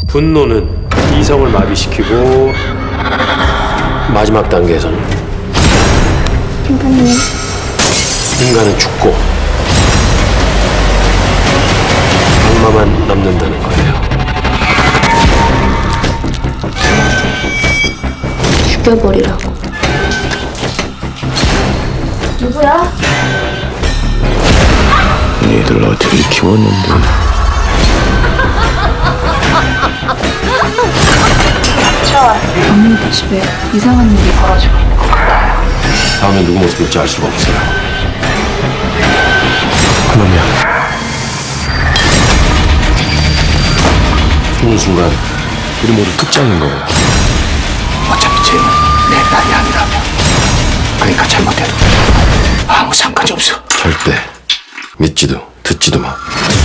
분노는 이성을 마비시키고 마지막 단계에서는 인간은 죽고 악마만 남는다는 거예요. 죽여버리라고. 누구야? 니들 어떻게 키웠는데? 어머니도 집에 이상한 일이 벌어지고 있는 것 같아요. 다음에 누구 모습일지 알 수가 없어요. 그놈이야. 죽는 순간 우리 모두 끝장인 거예요. 어차피 쟤는 내 딸이 아니라며. 그러니까 잘못해도 아무 상관이 없어. 절대 믿지도 듣지도 마.